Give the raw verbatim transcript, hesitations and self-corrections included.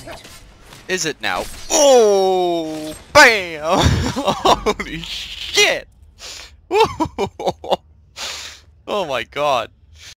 Is it now? Oh, bam! Holy shit! Oh my god.